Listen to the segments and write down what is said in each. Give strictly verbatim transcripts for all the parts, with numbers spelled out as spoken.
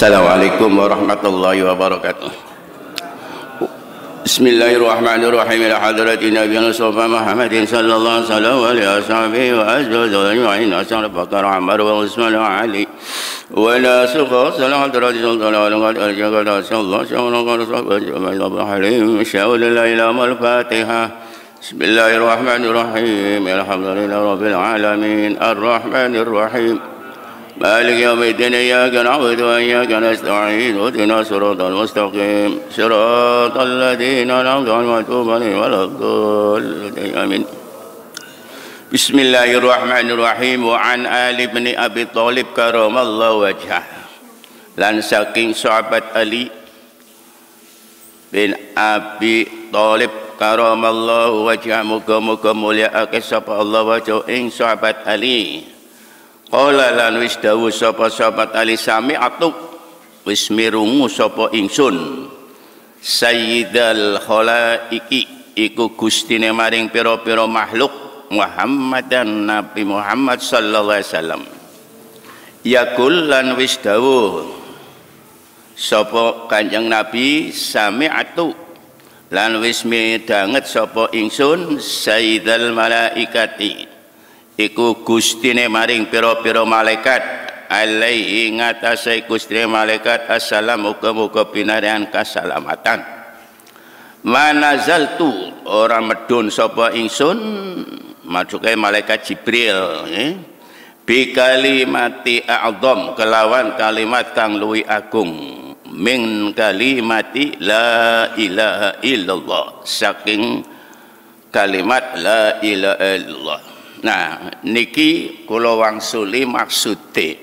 Assalamualaikum warahmatullahi wabarakatuh. Bismillahirrahmanirrahim. Ila hadrati Nabi Mustafa Muhammadin sallallahu alaihi wasallam wa azwajihi wa inna asal Bakar Umar wa Utsman wa Ali wa la suqa sallallahu alaihi wasallam wa al-jagala sallallahu alaihi wasallam sya'ul la ilaha al-Fatihah. Bismillahirrahmanirrahim. Alhamdulillahi rabbil alamin arrahmanir rahim. مالك يوم الدين إياك نعبد وإياك نستعين اهدنا الصراط المستقيم صراط الذين أنعمت عليهم غير المغضوب عليهم ولا الضالين آمين. بسم الله الرحمن الرحيم. وعن آل بن أبي طالب كرم الله وجهه. Lan saking sahabat Ali bin Abi Thalib karamallahu wajhah, muga-muga mulia akeh sapa Allah wajah ing sahabat Ali. Qala lan wis dawuh sapa sahabat Ali, sami'atu wis mirungu sapa ingsun sayyidal khalaiqi iku gustine maring pira-pira makhluk Muhammadan Nabi Muhammad sallallahu alaihi wasallam. Yaqul lan wis dawuh sapa Kanjeng Nabi, sami'atu lan wis midanget sapa ingsun sayyidal malaikati iku gustine maring pira-pira malaikat alaihi ngatasé gustine malaikat assalam, muga-muga pinarian kasalamatan. Manazaltu ora medun sapa ingsun majuke malaikat Jibril eh? Bi kalimati a'dham kelawan kalimat kang luwih agung min kalimati la ilaha illallah, saking kalimat la ilaha illallah. Nah, niki kula wangsuli maksude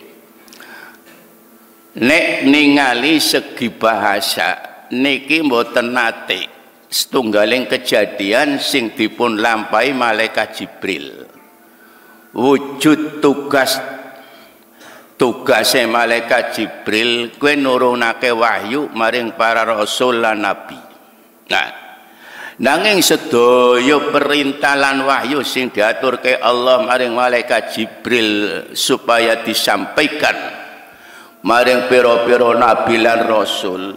nek ningali segi bahasa niki mboten nate setunggaling kejadian sing dipun lampahi malaikat Jibril. Wujud tugas tugase malaikat Jibril kuwi nurunake wahyu maring para rasul lan nabi. Nah, nanging sedaya perintah lan wahyu sing diaturke Allah maring malaikat Jibril supaya disampaikan maring pira-pira nabi lan rasul,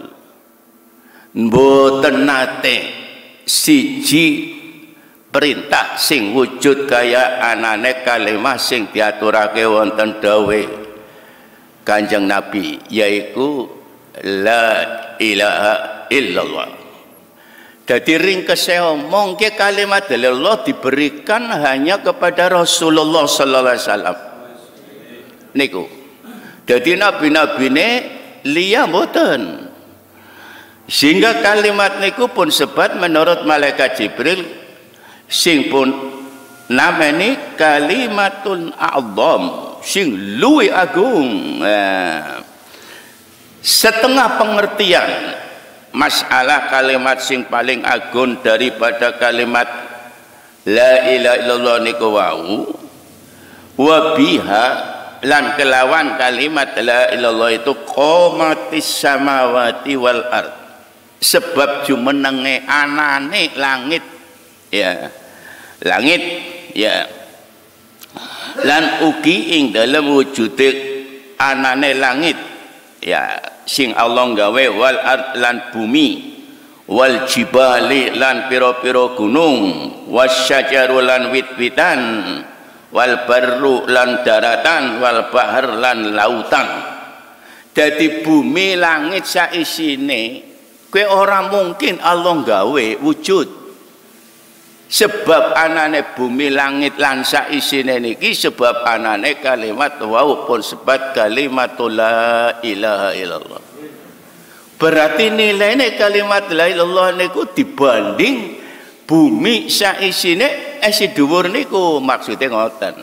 mboten nate siji perintah sing wujud kaya anane kalimah sing diaturake wonten dawuh Kanjeng Nabi, yaiku la ilaha illallah. Jadi ringkesnya omong ke kalimat Allah diberikan hanya kepada Rasulullah sallallahu alaihi wasallam. Niku. Jadi nabi-nabi ini liya mboten. Sehingga kalimat niku pun sebab menurut malaikat Jibril sing pun namanya kalimatun a'dham, sing luwih agung. Nah, setengah pengertian masalah kalimat sing paling agung daripada kalimat la ilaha illallah niku wau, wa biha lan kelawan kalimat la ilallah itu qomatis samawati wal ard, sebab jumenenge anane langit ya, langit ya, lan ugi ing dalam wujude anane langit ya sing Allah gawe wal ard lan bumi, wal jibali lan piro-piro gunung, wasyajaru lan wit-witan, wal barru lan daratan, wal bahar lan lautan. Jadi bumi langit saisine kowe ora mungkin Allah gawe wujud, sebab anane bumi langit lan saisine niki sebab anane kalimat walaupun sebab kalimat la ilaha illallah. Berarti nilainya kalimat la ilallah niku dibanding bumi saisine esi dhuwur niku, maksudnya ngoten.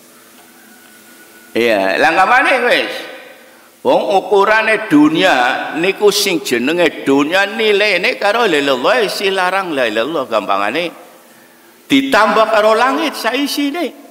Iya, langgamane wis. Wong ukurane dunia niku sing jenenge dunia nilaine karo la ilallah isi larang la ilallah gampangane ditambah karo langit saisine.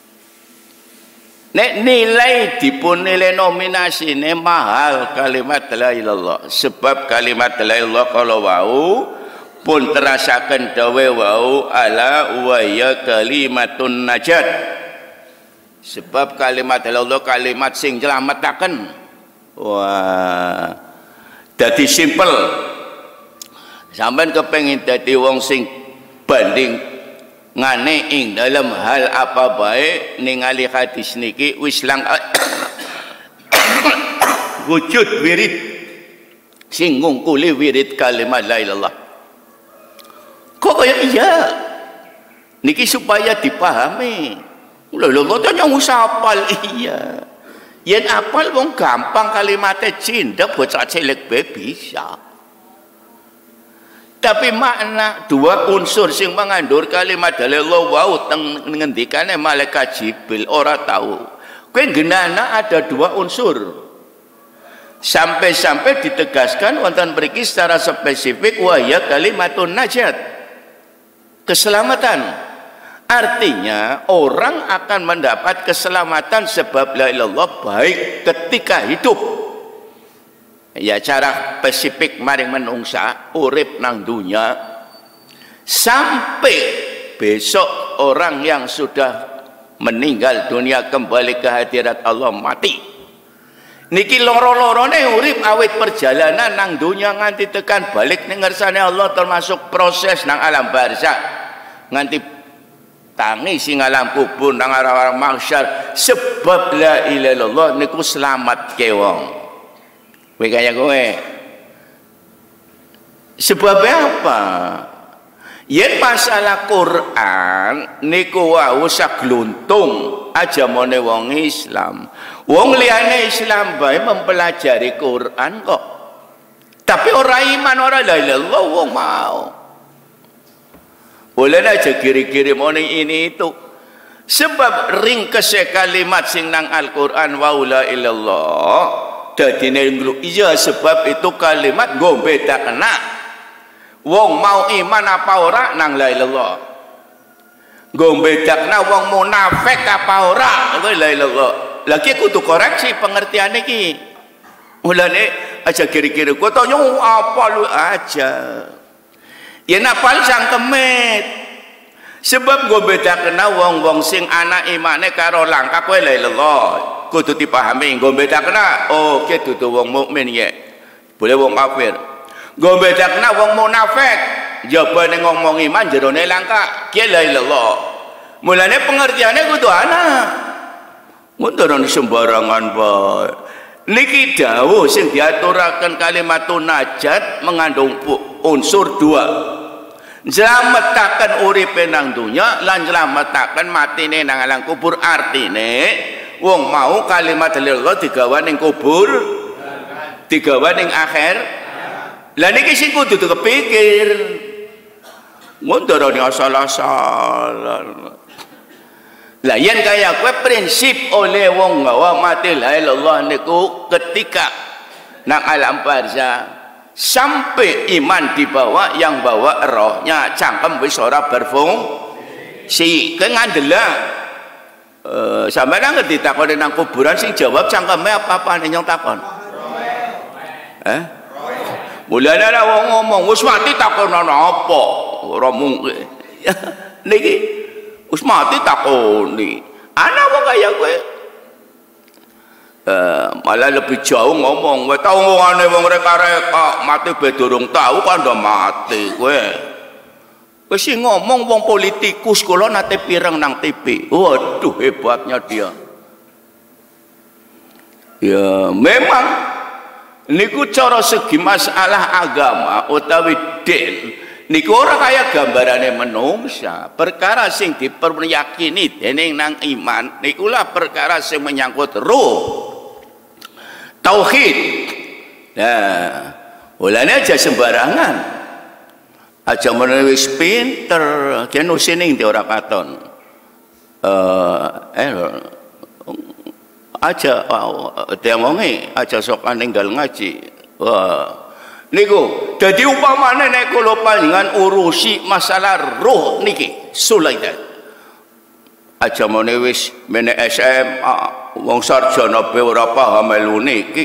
Nek nilai dipun nilai nominasi ini mahal kalimat la ilallah, sebab kalimat la ilallah kalau wau pun terasakan dawe wau ala wa ya kalimatun najat, sebab kalimat la ilallah kalimat sing nylametaken Wah, dadi simpel. Sampeyan kepengin dadi wong sing banding ngane ing dalam hal apa bae ningali hadis niki wis lang wujud wirid sing ngungkuli wirid kalimat la ilallah. Kok kaya iya niki supaya dipahami. Lho lho tanya usah apal iya. Yen apal wong gampang kalimatnya cindak bocah cilik bae bisa. Tapi makna dua unsur sing mengandur kalimat dalillah wau teng ngendikane malaikat Jibril ora tahu. Kowe genana ada dua unsur. Sampai-sampai ditegaskan wonten mriki secara spesifik wa ya kalimatun najat. Keselamatan. Artinya orang akan mendapat keselamatan sebab la ilallah baik ketika hidup. Ya cara spesifik maring menungsa urip nang dunya sampai besok orang yang sudah meninggal dunia kembali ke hadirat Allah mati. Niki loro-lorone urip awit perjalanan nang dunya nganti tekan balik ning ngersane Allah termasuk proses nang alam barzakh nganti tangi sing alam kubur nang arah-arah mahsyar sebab la ilaha illallah niku selamat ke wong. Kowe kaya kowe. Sebabnya apa? Yen masalah Quran niku wae sak gluntung ajamane wong Islam. Wong liyane Islam bae mempelajari Quran kok. Tapi orang iman ora la ilaha illallah wong mau. Boleh aja kiri-kiri morning ini itu. Sebab ringkese kalimat sing nang Al-Qur'an wa la ilallah dadine iya sebab itu kalimat nggo bedakna wong mau iman apa ora nang la ilallah. Nggo bedakna wong munafik apa ora la ilallah. Lagi kudu koreksi pengertian iki. Mulane aja kiri-kiri kok tanya apa lu aja. Ya napal sang kemet. Sebab gue beda kena wong-wong sing anak imane karo langkah kowe la ilallah. Kudu dipahami gue beda kena. Oh, ke dudu wong mukmin ya. Boleh wong kafir. Gue beda kena wong munafik. Jabane ngomong iman jerone langkah. Ke la ilallah. Mulane pengertiannya kudu ana. Munduran sembarangan bae. Niki dawuh sing diaturaken kalimatun najat mengandung unsur dua. Njlametaken uripe nang dunya lan njlametaken matine nang alam kubur. Artine wong mau kalimat Allah digawa ning kubur, digawa ning akhir. Lah niki sing kudu kepikir. Mundarane asal-asalan. Lah yen kaya kowe prinsip oleh wong gawa mati la ilallah niku ketika nang alam barzakh sampai iman dibawa yang bawa rohnya cangkem wis ora berfungsi. Kowe ngandela eh sampeyan ngerti takone nang kuburan sing jawab cangkeme apa-apane nyong takon. Eh? Mulane ana wong ngomong wis mati takon ana apa? Ora mungkin. Niki wis mati takoni. Ana wong kaya kowe. Uh, malah lebih jauh ngomong, kowe tau ngomongane wong reka-reka mati be durung tau kan ndo mati kowe. Kowe sing ngomong wong politikus kula nate pireng nang T V. Waduh hebatnya dia. Ya memang niku cara segi masalah agama utawi din niku ora kaya gambarane menungsa. Perkara sing diperyakini dening nang iman nikulah perkara sing menyangkut ruh. Tauhid. Nah, ulane aja sembarangan. Aja menewis pinter, kene usine ndi ora katon. Eh, eh aja demonge aja sok ninggal ngaji. Wah. Niku dadi upamane nek kula panjenengan urusi masalah roh niki sulaitan aja mene wis mene S M A wong sarjana be ora paham melu niki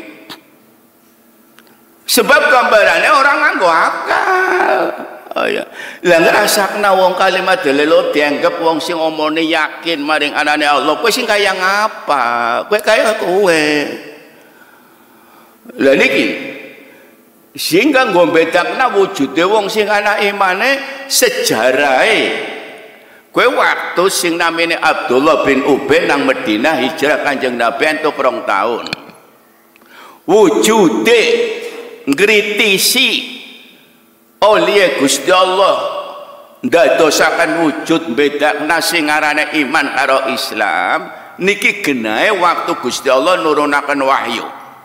sebab gambarane orang nganggo akal. Oh ya lah ngrasakna wong kalimat dalil dianggap wong sing omone yakin maring anane Allah kowe sing kaya ngapa kowe kaya kowe Lah niki sehingga nggo bedakna wujude wong sing ana imane sejarahe. Kowe waktu sing namine Abdullah bin Ubay nang Madinah hijrah Kanjeng Nabi entuk rong taun. Wujude ngritisi oleh Gusti Allah ndadosaken wujud bedakna sing arane iman karo Islam niki genahe waktu Gusti Allah nurunaken wahyu.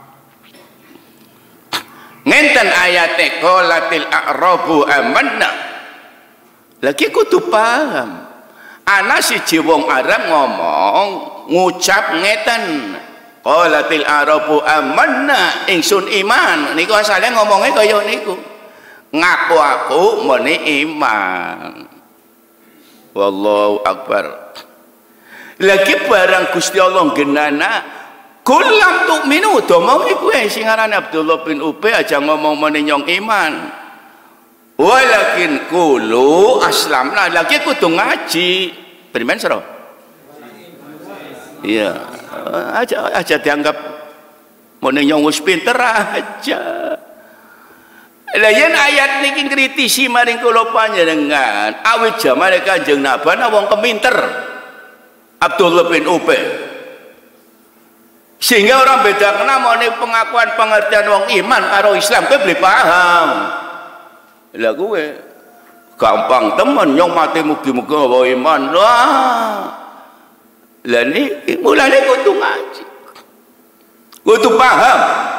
Ngenten ayate qolatil a'rabu amanna. Lagi kudu paham. Ana siji wong Arab ngomong ngucap ngeten. Qolatil a'rabu amanna, ingsun iman. Niku asale ngomongnya kaya niku. Ngaku aku muni iman. Wallahu akbar. Lagi barang Gusti Allah genana kulam tu'minu domong iku sing aran Abdullah bin Ubay aja ngomong muni nyong iman. Walakin kulu aslamna, lagi kudu ngaji. Beriman sira? Iya. Aja aja dianggap muni nyong wis pinter aja. Lah yen ayat niki ngritisi maring kula panjenengan, awit jamane Kanjeng Nabi ana wong keminter. Abdullah bin Ubay. Sehingga orang beda kena mengenai pengakuan pengertian wong iman karo Islam kowe beli paham. Lah kowe gampang temen nyong mati mugi-mugi bawa iman. Wah. Lah niki mulane kudu ngaji. Kudu paham.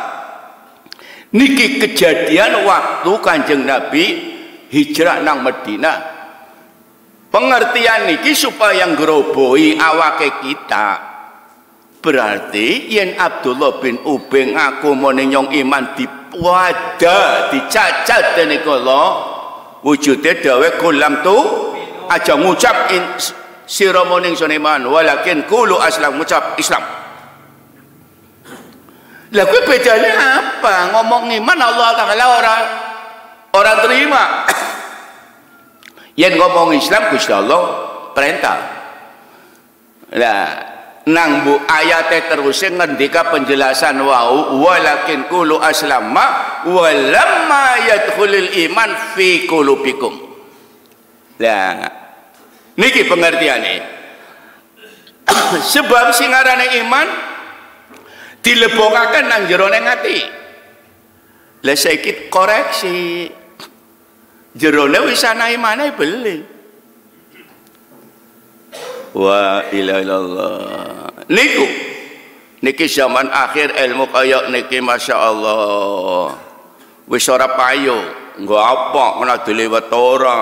Niki kejadian waktu Kanjeng Nabi hijrah nang Madinah. Pengertian niki supaya ngroboi awake kita. Berarti yen Abdullah bin Ubay ngaku muni nyong iman dipada dicacat dening Allah wujude dawe kulam tu aja ngucap sira muni iman walakin qulu aslam ngucap Islam. Lah kuwi bedane apa? Ngomong iman Allah Taala orang orang terima. Yen ngomong Islam Gusti Allah perintah. Lah nang bu ayate terus ngendika penjelasan wau walakin qulu aslama walamma yadkhulul iman fi qulubikum. Lah niki pengertiane. Sebab sing arane iman dilebokaken nang jerone ati. Lah saiki koreksi. Jerone wis ana imane beli. Wa ilaha illallah. Niku niki zaman akhir ilmu kaya niki masyaallah. Wis ora payu, nggo apa ana dilewet ora.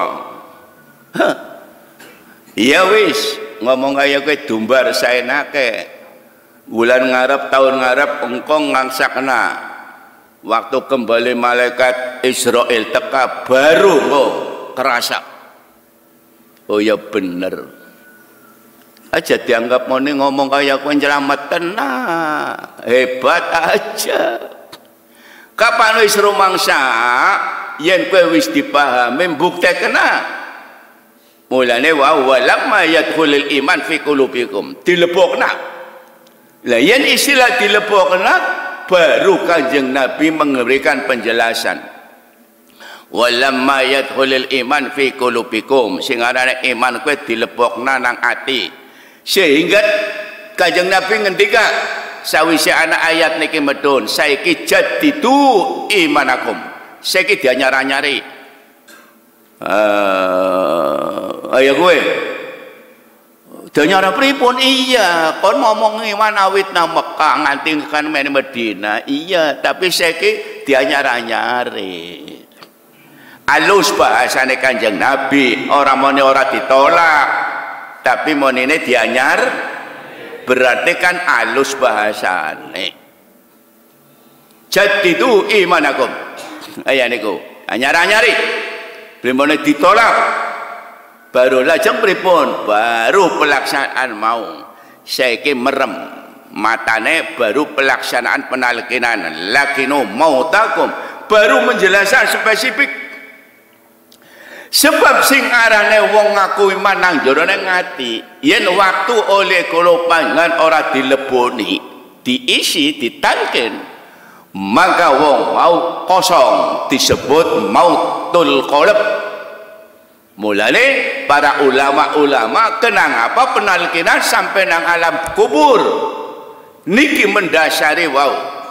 Iya wis, ngomong kaya kowe dumbar saenake. Bulan ngarep tahun ngarep engkong ngangsakna. Waktu kembali malaikat Israel teka baru kok kerasa. Oh ya bener. Aja dianggap mau ngomong kayak aku nyelamat tenang. Hebat aja. Kapan wis rumangsa yen kowe wis dipahami mbuktekna. Mulane wa walamma yadkhulul iman fi qulubikum. Dilebokna. Lah yen istilah dilebokna baru Kanjeng Nabi memberikan penjelasan. Walamma yadkhulul iman fi qulubikum, sing arane iman kowe dilebokna nang ati. Sehingga Kanjeng Nabi ngendika sawise ana ayat niki medun, saiki jadidu imanakum. Saiki dianyar-anyari. Uh, ayo kowe Danyara pripun? Iya, kon ngomong iman awit nang Mekah nganti kan mene Madinah. Iya, tapi saiki dianyar-anyari. Alus bahasane Kanjeng Nabi, ora mone ora ditolak, tapi monene dianyar. Berarti kan alus bahasane. Jadidu imanakum. Aya niku, anyar-anyari. Blimone ditolak. Baru lajeng pripun? Baru pelaksanaan mau. Saiki merem matane baru pelaksanaan penalkinan. Lakinu mautakum baru menjelaskan spesifik. Sebab sing arane wong ngaku iman nang jerone ngati, yen waktu oleh kula panjenengan ora dileboni, diisi, ditalkin, maka wong mau kosong disebut mautul qalb. Mulane para ulama-ulama kenang apa penalkinan sampai nang alam kubur niki mendasari wau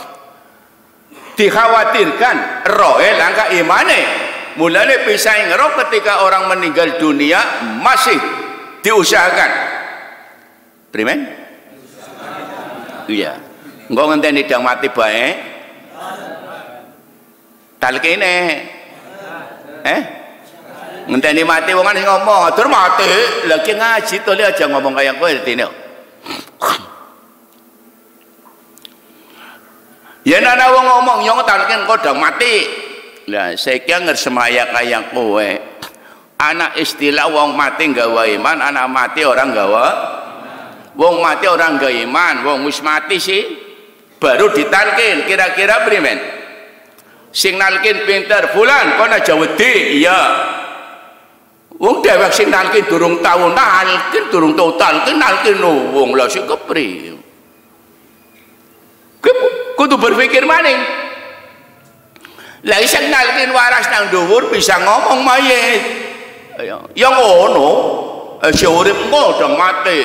dikhawatirkan rohe langka imane. Mulane pisah ngeroh ketika orang meninggal dunia masih diusahakan. Primen? Iya. Engko ngenteni dang mati bae. Talkine. Eh? Ngenteni mati wong kan ngomong, "Dur mati." Lagi ngaji to aja ngomong kayak kowe dene. Yen ana wong ngomong yo talkin kok dang mati. Lah saiki ngersemaya kaya kowe. Anak istilah wong mati nggawa iman, anak mati orang nggawa. Wong mati orang nggawa iman, wong wis mati sih baru ditalkin. Kira-kira primen? Sing nalkin pinter, fulan kono aja wedi. Iya. Wong dhewek sing nalkin durung tau nalkin, durung tau talkin nalkin wong lha sing kepriye? Kudu berpikir maning. Lah iseng nalkin waras nang dhuwur bisa ngomong mayit. Ya ngono. Eh si urip engko udah mati.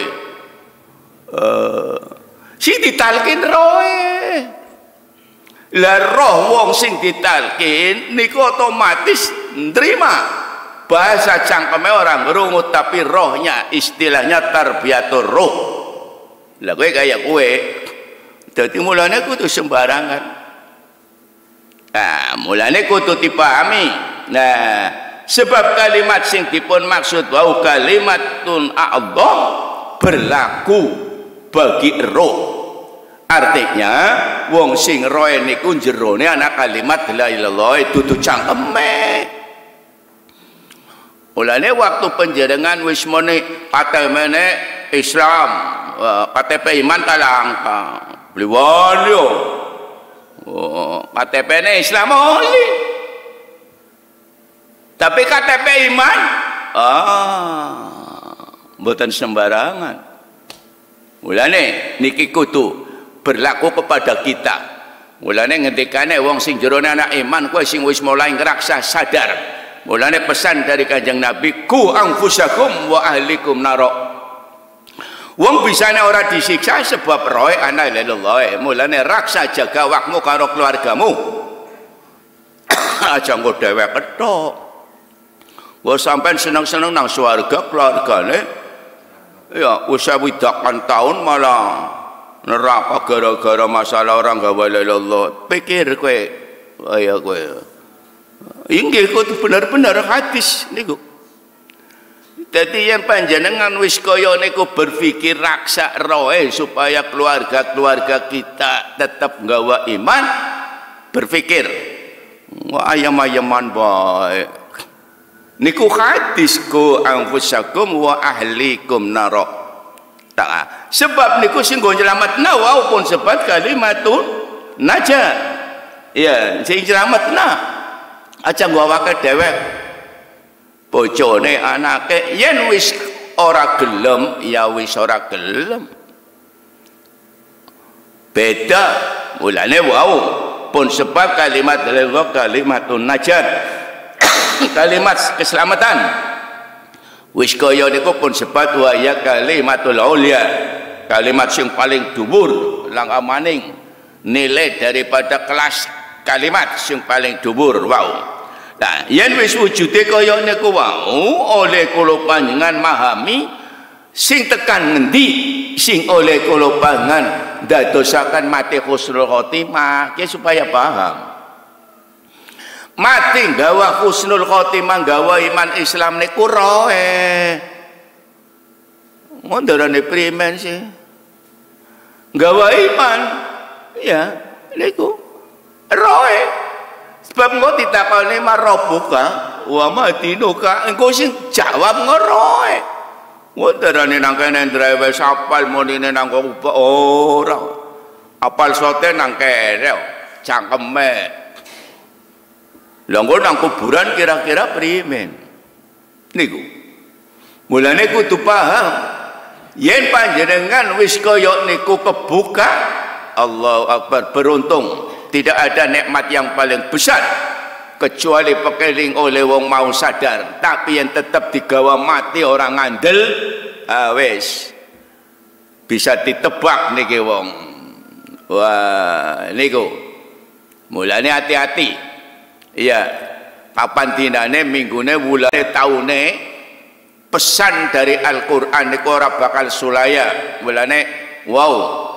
Eh sing ditalkin roe. Lah roh wong sing ditalkin niku otomatis nrima. Bahasa cangkeme orang ngrungut tapi rohnya istilahnya tarbiyatur ruh. Lah kowe kaya kowe dadi mulane kudu sembarangan. Nah, mulane kudu dipahami. Nah, sebab kalimat sing dipun maksud wau kalimatun a'dham berlaku bagi roh. Artinya wong sing roe niku jerone ana kalimat la ilaha illallah dudu cangkeme. Mulane waktu panjenengan wis muni K T P-ne Islam, K T P iman talangka. Bliwon yo. Oh, K T P-ne Islam oli. Tapi K T P iman ah mboten sembarangan. Mulane niki kudu berlaku kepada kita. Mulane ngendikane wong sing jerone anak iman kowe sing wis mulai ngraksa sadar. Mulane pesan dari Kanjeng Nabi ku anfusakum wa ahlikum naro. Wong bisane ora disiksa sebab roe ana lillah. Mulane raksa jaga awakmu karo keluargamu. Aja nggo dhewek ketok. Wong sampean seneng-seneng nang swarga keluargane ya wis widakan taun malah neraka gara-gara masalah orang gawe lillah. Pikir kowe kaya kowe. Inggih kudu bener-bener hadis niku. Dadi yang panjenengan wis kaya niku berpikir raksa roe supaya keluarga-keluarga kita tetap nggawa iman, berpikir wah ayam-ayaman bae. Niku hadis ku anfusakum wa ahlikum naro. Tak. Sebab niku sing nggo nyelametna walaupun sebab kalimatun najat. Ya, sing nyelametna aja nggo awake dhewek bojone anake yen wis ora gelem ya wis ora gelem beda. Mulane wau pun sebab kalimat lillah kalimatun najat kalimat keselamatan wis kaya niku pun sebab wa ya kalimatul aulia kalimat sing paling dhuwur lang amaning nilai daripada kelas kalimat sing paling dhuwur wau. Nah, yen wis wujude kaya niku wau oleh kula panjenengan mahami sing tekan ngendi sing oleh kula panjenengan dadosaken mati husnul khotimah ki supaya paham. Mati gawa husnul khotimah gawa iman Islam niku roe. Mondorane primen sih. Gawa iman ya niku roe. Sebab engko ditakoni marobuka wa madinuka engko sing jawab ngoroe. Wonderane nang kene ndrewe sapal munine nang kok ora. Apal sote nang kene cangkeme. Lah engko nang kuburan kira-kira primen. Niku. Mulane kudu paham. Yen panjenengan wis kaya niku kebuka Allahu Akbar beruntung. tidak ada nikmat yang paling besar kecuali pekeling oleh wong mau sadar, tapi yang tetap digawa mati orang ngandel, ah, wis bisa ditebak niki wong. Wah, niku mulane hati-hati. Iya, kapan dinane, minggune, wulane, taune, pesan dari Al-Qur'an niku ora bakal sulaya. Mulane wow,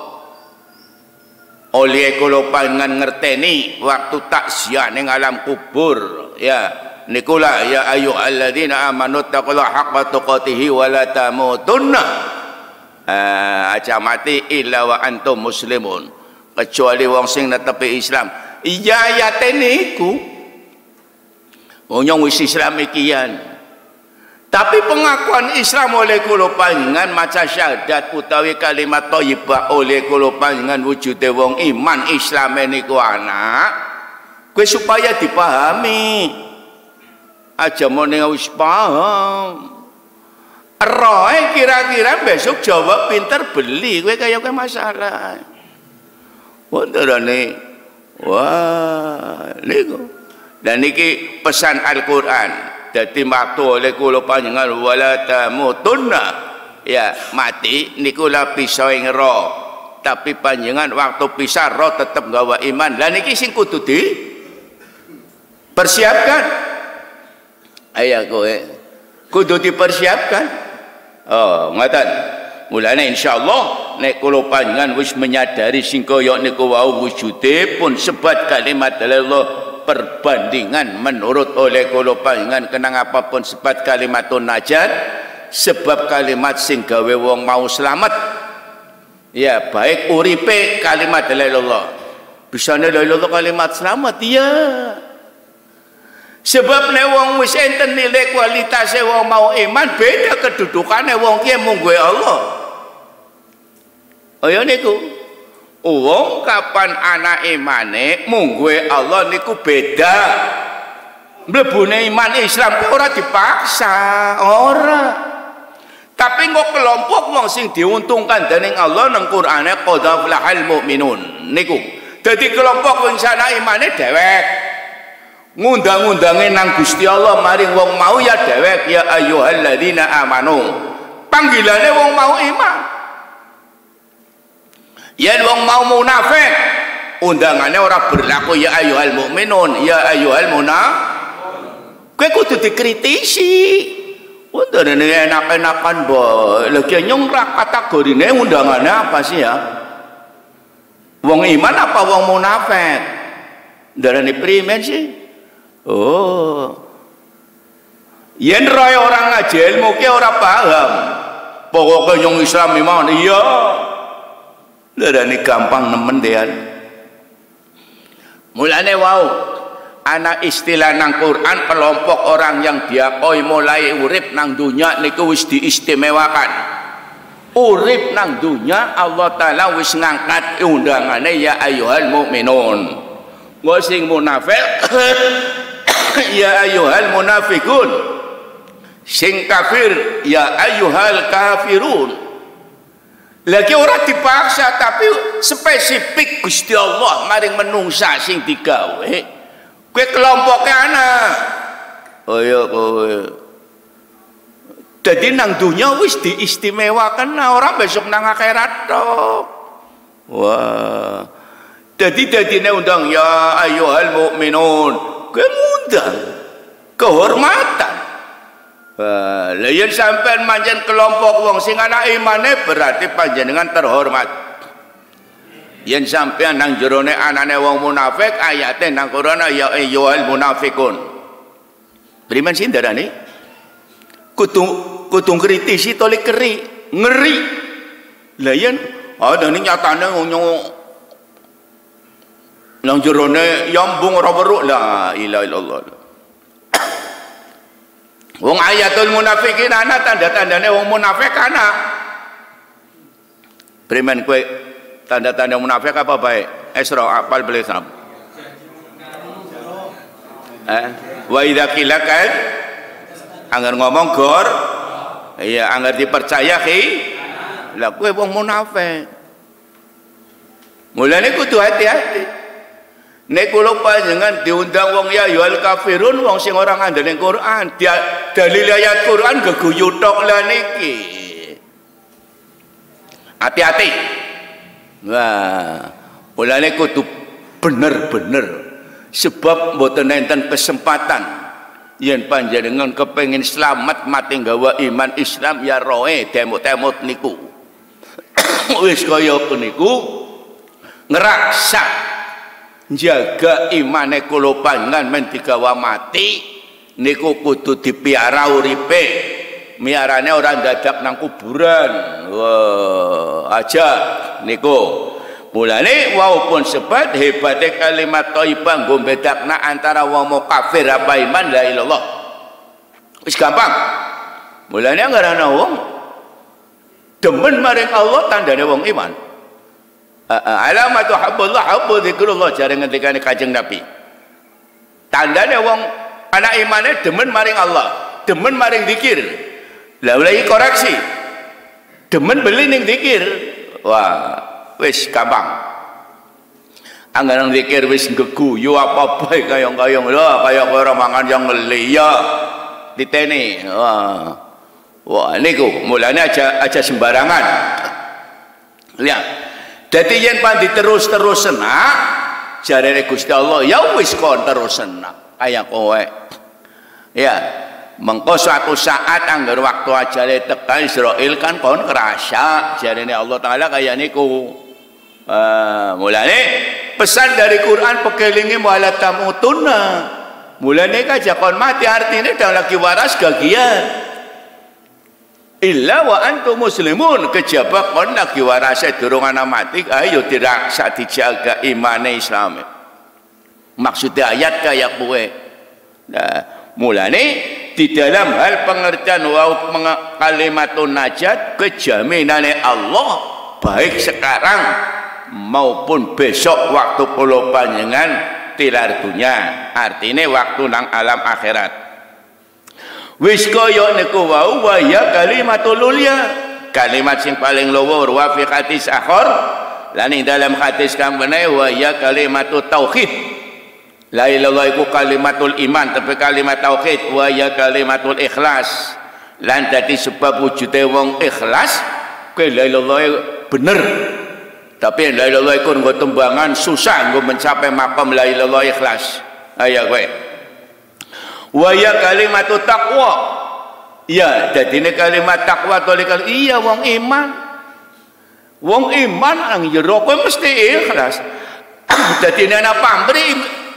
oleh kula panjenengan ngerteni waktu takziah ning alam kubur, ya nikulah ya ayyuhalladzina amanu taqullaha haqqa tuqatih wa la tamutunna uh, aja mati illa wa antum muslimun, kecuali wong sing netepi Islam. Iya ayate niku wong wis Islam ikian. Tapi pengakuan Islam oleh kula panjenengan maca syahadat utawi kalimat thayyibah oleh kula panjenengan wujude wong iman Islam niku ana, kuwi supaya dipahami. Aja mone wis paham. Roe kira-kira besok jawab pinter beli, kowe kaya kowe masalah. Wonderane wah niku. Dan niki pesan Al-Qur'an. Jadi waktu oleh kula panjenengan wala tamutunna, ya mati niku la bisa ing roh, tapi panjenengan waktu pisah roh tetep gawa iman. Lah niki sing kudu di persiapkan. Aya kowe kudu dipersiapkan. Oh, ngoten. Mulane insyaallah nek kula panjenengan wis menyadari sing kaya niku wau wujude pun sebat kalimat Allah perbandingan menurut oleh kula panjenengan kenang apapun sebab kalimatun najat, sebab kalimat sing gawe wong mau selamat, ya baik uripe kalimat la ilaha illallah, bisane la ilaha illallah kalimat selamat, ya sebab nek wong wis enten nilai kualitase wong mau iman, beda kedudukane wong ki mung gue Allah. Oh ya niku wong kapan anak imane mungguhe Allah niku beda. Mlebune iman Islam ora dipaksa, ora. Tapi kok kelompok wong sing diuntungkan dening Allah nang Qur'ane qad aflahal mu'minun niku. Dadi kelompok wong sana imane dhewek. Ngundang-undange nang Gusti Allah maring wong mau ya dhewek, ya ayyuhalladzina amanu. Panggilane wong mau iman. Yen wong mau munafik undangannya ora berlaku ya ayyuhal mukminun, ya ayyuhal munafiqun. Kowe kudu dikritisi. Undangane enak-enakan boy. Lagi nyong ra kategorine undangannya apa sih ya? Wong iman apa wong munafik? Darane primen sih? Oh. Yen roy orang ngaji ilmu ki ora paham. Pokoke nyong Islam iman, iya. Darane gampang nemen dean. Mulane wau ana istilah nang Quran kelompok orang yang diakui mulai urip nang dunya niku wis diistimewakan. Urip nang dunya Allah taala wis ngangkat undangane ya ayyuhal mukminun. Nggo sing munafik ya ayyuhal munafiqun. Sing kafir ya ayyuhal kafirun. Lagi orang dipaksa tapi spesifik Gusti Allah maring menungsa sing digawe. Kowe kelompoknya anak. Oh iya kowe. Jadi nang dunya wis diistimewakan nah orang besok nang akhirat tok. Wah. Jadi dadine undang ya ayyuhal mukminun. Kowe ngundang kehormatan. Lah yen sampean manjen kelompok wong sing ana imane berarti panjenengan terhormat. Yen sampean nang jerone anane wong munafik ayate nang Quran ya ayyuhal munafiqun. Primen sih darane? Kudu kudu kritisi tole keri, ngeri. Lah yen ada ning nyatane nang jerone yambung ora weruh la ilaha illallah. Wong ayatul munafikin ana tanda-tandane wong munafik ana. Primen kowe tanda-tanda munafik apa baik? Isra apal beli sam. Eh, wa idza qila kan anggar ngomong gor, iya anggar dipercaya ki. Lah kowe wong munafik. Mulane kudu hati-hati. nek kula panjenengan diundang wong ya yual kafirun wong sing ora ngandel Quran, dia dalil ayat Quran geguyu tok lah niki. Hati-hati. Wah, mulane kudu bener-bener sebab mboten enten kesempatan yen panjenengan kepengin selamat mati nggawa iman Islam ya roe temut-temut niku. Wis kaya niku ngerasa jaga imane kula panjenengan men digawa mati niku kudu dipiara uripe. Miarane orang dadak nang kuburan. Wah, aja niku. Mulane walaupun sebab hebatnya kalimat thayyibah nggo bedakna antara wong mau kafir apa iman la ilallah. Wis gampang. Mulane ngarana wong demen maring Allah tandane wong iman. Alamatu habbullah habbu dzikrullah jare ngendikane Kanjeng Nabi. Tandane wong anak imane demen maring Allah, demen maring zikir. Lah mulai koreksi. Demen beli ning zikir. Wah, wis gampang. Anggaran zikir wis geguyu apa bae kayong-kayong lho, kaya ora mangan yang ngeliya. Diteni. Wah. Wah, niku mulane aja aja sembarangan. Lihat. Dadi yen pan diterus-terus senak, jarene Gusti Allah, ya wis kon terus senak kaya kowe. Ya, mengko suatu saat anggar waktu ajale tekan Israel kan kon kerasa jarene Allah Taala kaya niku. Uh, mulane pesan dari Quran pekelingi wala tamutunna. Mulane kaja kon mati artine dah lagi waras gagian. Illa wa antum muslimun kejaba kon lagi warase durung ana mati ayo tidak sak dijaga imane Islam. Maksudnya ayat kaya kowe. Nah, mulane di dalam hal pengertian wa kalimatun najat kejaminane Allah baik sekarang maupun besok waktu pulau panjenengan tilar dunia, artinya waktu nang alam akhirat. Wis kaya niku wau wa ya kalimatul ulya, kalimat sing paling luhur wa fi hadis akhir lan ing dalam hadis kang meneh wa ya kalimatut tauhid. La ilaha iku kalimatul iman, tapi kalimat tauhid wa ya kalimatul ikhlas. Lan dadi sebab wujude wong ikhlas kowe la ilaha bener. Tapi la ilaha iku nggo tembangan susah nggo mencapai makam la ilaha ikhlas. Ayo kowe. Wa ya kalimatut taqwa. Ya, dadine kalimat takwa tolikal iya wong iman. Wong iman ang jero kowe mesti ikhlas. Dadine ana pamrih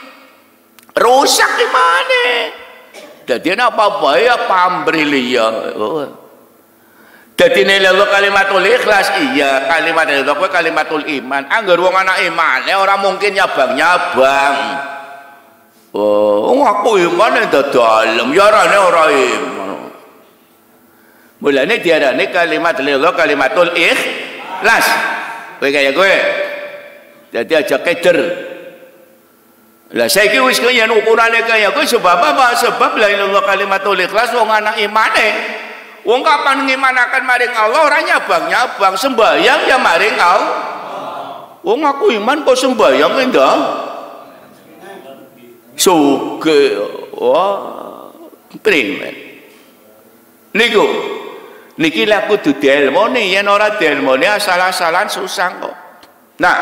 rusak imane. Dadine apa bae pamrih liya. Oh. Dadine lelo kalimatul ikhlas iya, kalimat itu kowe kalimatul iman. Angger wong ana imane ora mungkin nyabang-nyabang. Oh, aku iman yang dalam, ya rane ora iman. Mulane diarani kalimat lillah kalimatul ikhlas. Kowe kaya kowe. Dadi aja keder. Lah saiki wis kaya ukurane kaya kowe sebab apa? Sebab la ilallah kalimatul ikhlas wong ana imane. Wong kapan ngimanaken maring Allah ora nyabang-nyabang, sembayang ya maring Allah. Wong aku iman kok sembayang enggak? Suge, wah, primen. Niku, niki lah kudu dielmoni, yen ora dielmoni asal-asalan susah kok. Nah,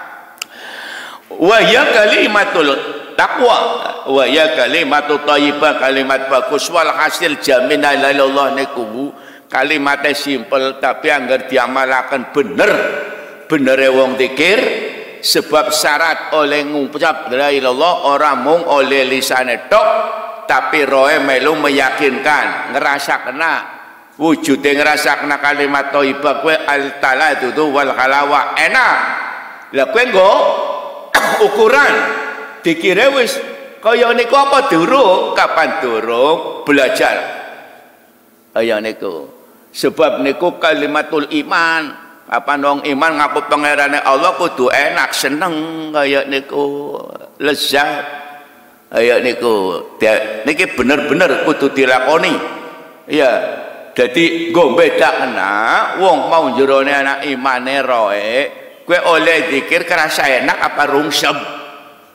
wa ya kalimatul taqwa, wa ya kalimatul thayyibah, kalimat bagus wal hasil jaminan ilallah niku kalimatnya simpel tapi anggar diamalaken bener, benere wong zikir. Sebab syarat oleh ngucap la ilallah orang mung oleh lisane tok tapi roe melu meyakinkan ngerasa kena wujudnya ngerasa kena kalimat thayyibah kowe al taladdu wal halawa enak lah kowe nggo ukuran dikira wis kaya niku apa durung kapan durung belajar kaya niku sebab niku kalimatul iman. Apa wong iman ngaku pangerane Allah kudu enak seneng kaya niku lezat kaya niku niki bener-bener kudu dilakoni ya jadi nggo bedakna wong mau jerone anak imane roe kowe oleh zikir kerasa enak apa rungsem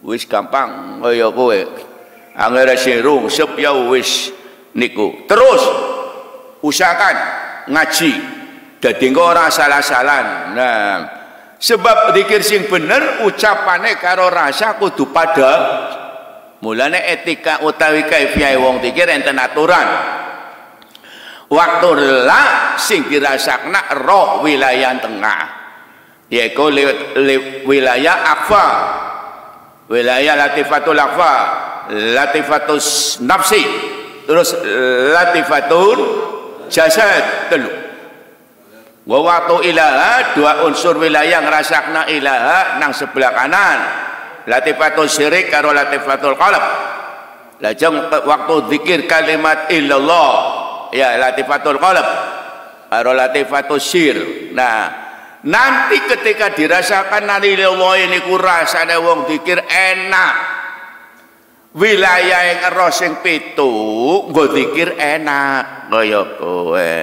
wis gampang kaya kowe angger sing rungsep ya wis niku terus usahakan ngaji dadi engko ora salah-salan. Nah sebab zikir sing bener ucapane karo rasa kudu pada. Mulane etika utawi kaifiah wong zikir enten aturan. Waktu la sing dirasakna roh wilayah tengah yaiku wilayah akfa, wilayah latifatul akfa, latifatus nafsi, terus latifatul jasad telu. Wa waktu ilaha dua unsur wilayah ngrasakna ilaha nang sebelah kanan, latifatul syirik karo latifatul qalb. Lajeng waktu zikir kalimat illallah ya latifatul qalb karo latifatul syir. Nah nanti ketika dirasakan illallah ini ku rasane wong zikir enak, wilayah yang roh sing pitu nggo zikir enak kaya kowe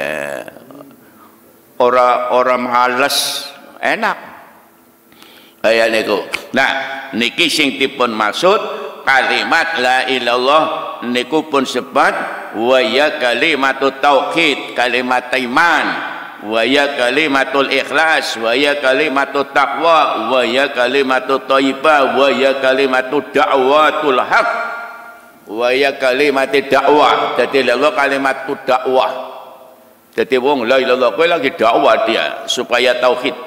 ora ora males enak kaya niku. Nah niki sing dipun maksud kalimat la ilallah niku pun sebab wa ya kalimatut tauhid, kalimat iman, wa ya kalimatul ikhlas, wa ya kalimatut taqwa, wa ya kalimatut thayyibah, wa ya kalimatut da'watul haq, wa ya kalimatid dakwah. Dadi lha kalimatut dakwah. Jadi wong la ilallah kowe lagi dakwah dia supaya tauhid.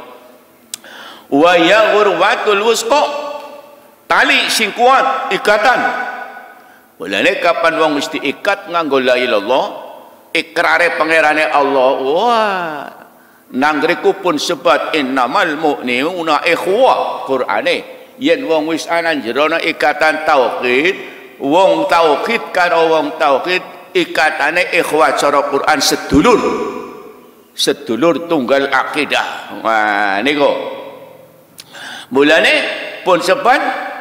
Wa ya urwatul wusqa, tali sing kuat ikatan. Mulane kapan wong mesti ikat nganggo la ilallah, ikrare pangerane Allah. Wah, nang ngriku pun sebab innamal mu'minuna ikhwah Qur'ane. Yen wong wis ana jerone ikatan tauhid, wong tauhid karo wong tauhid ikatane ikhwah cara Quran sedulur, sedulur tunggal akidah. Wah niku mulane pun sebab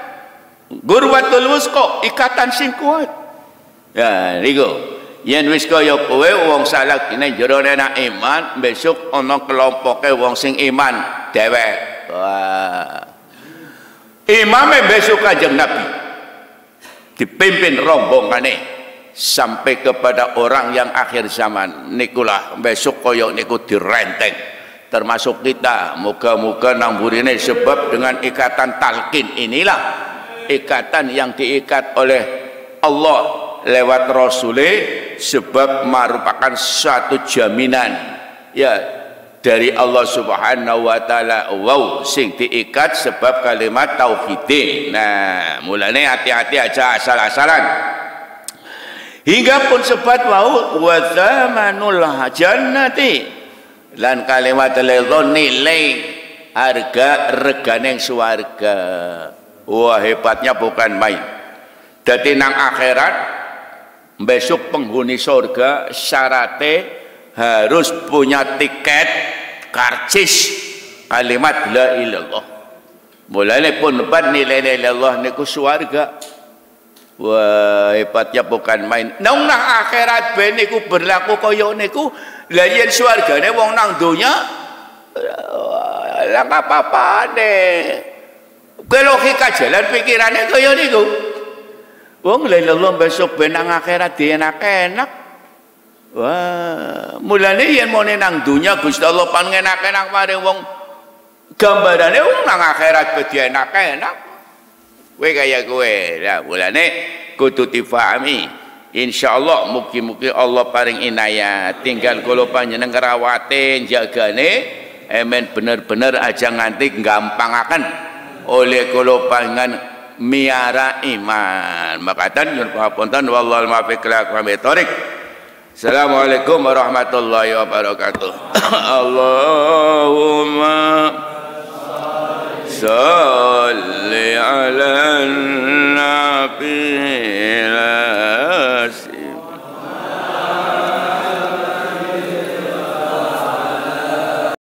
gurwatul wusqa ikatan sing kuat. Ya niku yen wis kaya kowe wong salak ini jerone nak iman, besok ana kelompoke wong sing iman dhewek. Wah imame besok Kanjeng Nabi dipimpin rombongane sampai kepada orang yang akhir zaman nikulah besok koyok niku direnteng termasuk kita. Moga-moga nang burine sebab dengan ikatan talqin inilah ikatan yang diikat oleh Allah lewat Rasulullah sebab merupakan suatu jaminan ya dari Allah Subhanahu wa taala. Wow sing diikat sebab kalimat tauhid. Nah mulane hati-hati aja asal-asalan. Hingga pun sebab wau wa zamanul jannati lan kalimat lelo nilai harga regane swarga. Wah hebatnya bukan main. Dadi nang akhirat besok penghuni surga syaratnya harus punya tiket karcis kalimat la ilallah. Mulane pun ban nilai la ilallah niku swarga. Wah hebatnya bukan main. Nang nang akhirat ben niku berlaku kaya niku. Lah yen swargane wong nang donya lah apa-apane. Kowe logika jalan pikirane kaya niku. Wong la ilallah besok ben nang akhirat dienak-enak. Wah mulane yen mone nang donya Gusti Allah pangenak-enak mare wong gambarane wong nang akhirat be enak-enak. Kowe kaya kowe lah mulane kudu difahami insyaallah. Mugi-mugi Allah paring inayah tinggal kula panjenengan ngrawate jagane emen bener-bener aja nganti gampangaken oleh kula panjenengan miara iman. Makatan nyuwun pamunten wallahul muwaffiq ila aqwamit thoriq. Assalamualaikum warahmatullahi wabarakatuh. Allahumma salli ala